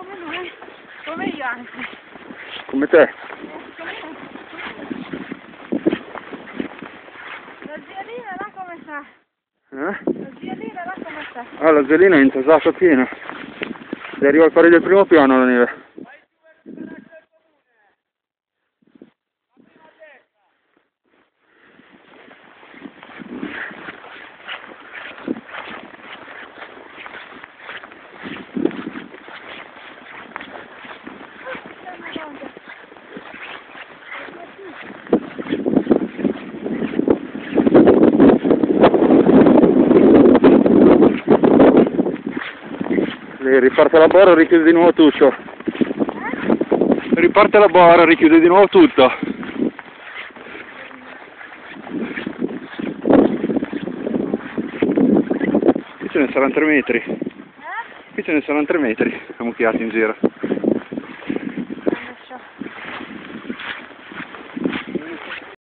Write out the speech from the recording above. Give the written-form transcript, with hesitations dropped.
Come io anche. Come te. La zia Lina là come sta? La zia Lina là come sta? Ah, la zelina è intasata piena. Ed arriva al pari del primo piano la neve. Riparte la bara, richiude di nuovo tutto. Riparte la bara, richiude di nuovo tutto. Qui ce ne saranno 3 metri. Qui ce ne saranno 3 metri ammucchiati in giro.